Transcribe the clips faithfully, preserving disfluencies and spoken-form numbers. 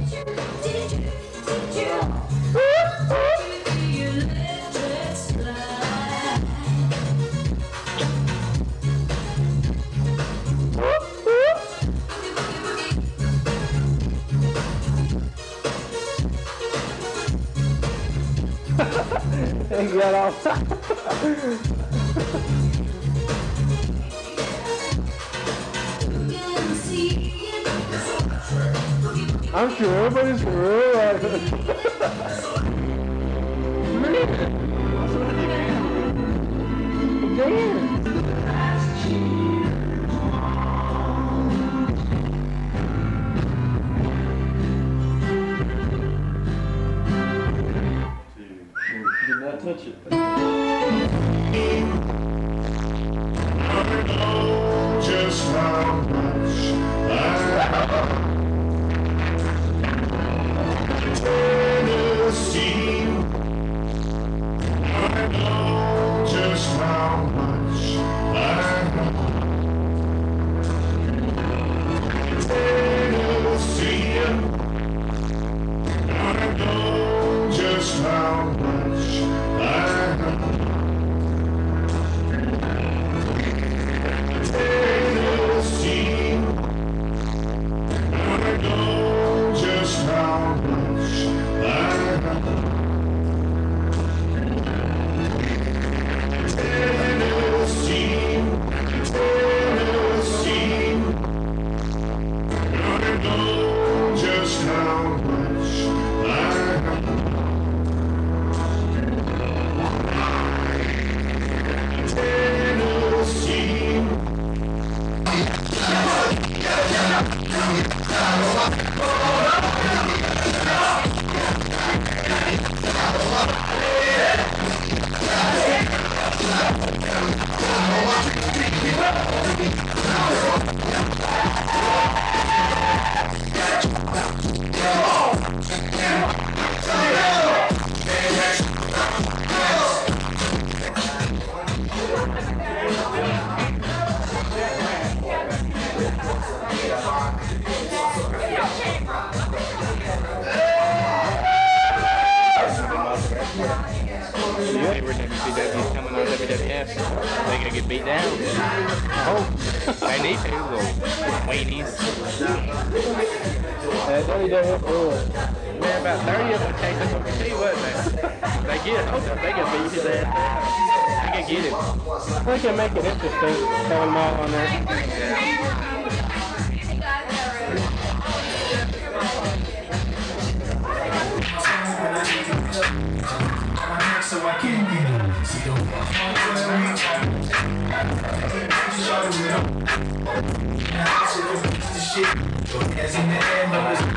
He got off. I'm sure everybody's real like Damn. Did not touch it. I know just how much I Tennessee. I know just how much I Tennessee. I know just how much I Tennessee. I know just how much I Tennessee, Tennessee. I know just how much I Tennessee. Every W C W is coming on W W F, they gonna get beat down. Oh, they need to, little weenies. That W W F rule. Man, about thirty of them take this O P T, wasn't they? They get it, they can beat his ass down. They can get it. They can make it interesting, having them all on there. Yeah. So I can't get it. See, don't as in the end, I was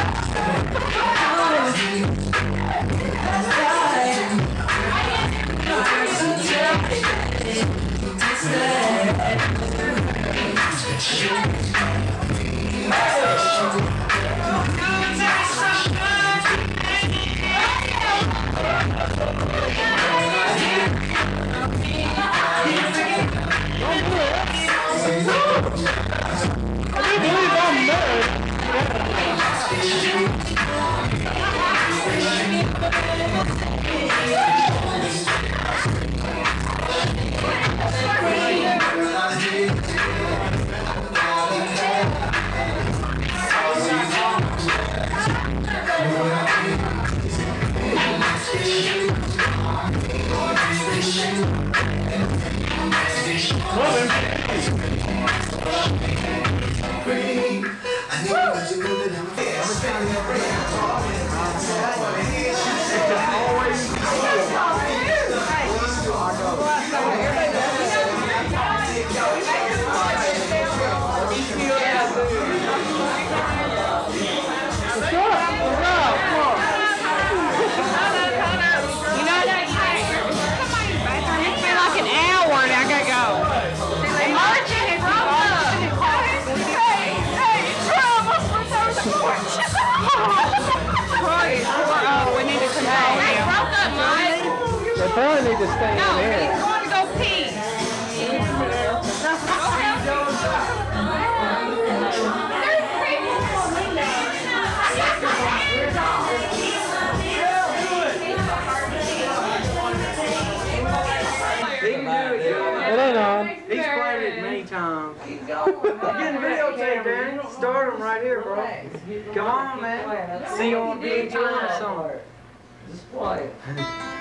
They probably need to stay no, in there. he's going to go pee. There's people. He's played it many times. Keep going. I'm getting videotaped, Danny. Start him right here, bro. Come on, man. See you on V H one or something. Just play it.